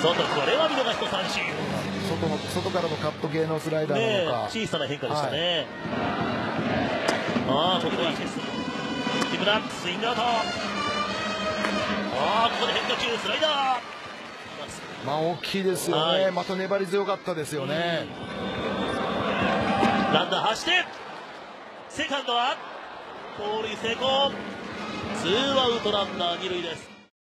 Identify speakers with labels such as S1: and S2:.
S1: 外、これは見逃しと三振。
S2: 外からのカット系のスライダーなのか、
S1: 小さな変化でしたね。ここでいいです。木村スイングアウト。ここで変化球スライダー。
S2: 大きいですよね。また粘り強かったですよね。
S1: ランナー走ってセカンドは盗塁成功。ツーアウトランナー二塁です。